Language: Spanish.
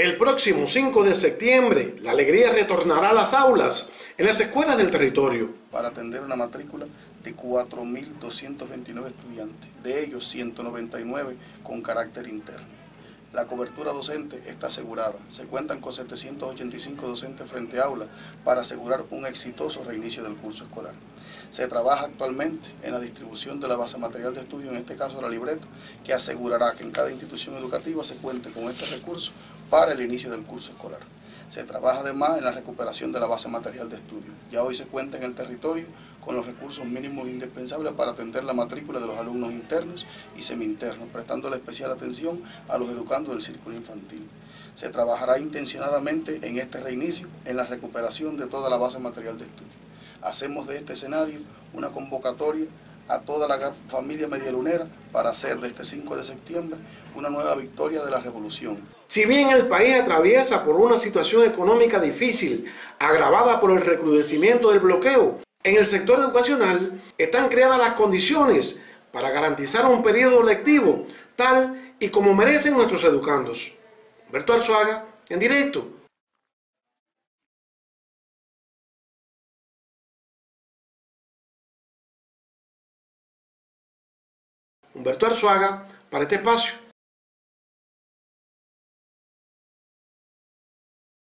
El próximo 5 de septiembre, la alegría retornará a las aulas en las escuelas del territorio. Para atender una matrícula de 4.229 estudiantes, de ellos 199 con carácter interno. La cobertura docente está asegurada. Se cuentan con 785 docentes frente a aula para asegurar un exitoso reinicio del curso escolar. Se trabaja actualmente en la distribución de la base material de estudio, en este caso la libreta, que asegurará que en cada institución educativa se cuente con este recurso para el inicio del curso escolar. Se trabaja además en la recuperación de la base material de estudio. Ya hoy se cuenta en el territorio con los recursos mínimos indispensables para atender la matrícula de los alumnos internos y semi-internos, prestándole especial atención a los educandos del círculo infantil. Se trabajará intencionadamente en este reinicio en la recuperación de toda la base material de estudio. Hacemos de este escenario una convocatoria a toda la familia medialunera para hacer de este 5 de septiembre una nueva victoria de la revolución. Si bien el país atraviesa por una situación económica difícil, agravada por el recrudecimiento del bloqueo, en el sector educacional están creadas las condiciones para garantizar un periodo lectivo tal y como merecen nuestros educandos. Humberto Arzuaga, en directo. Humberto Arzuaga, para este espacio.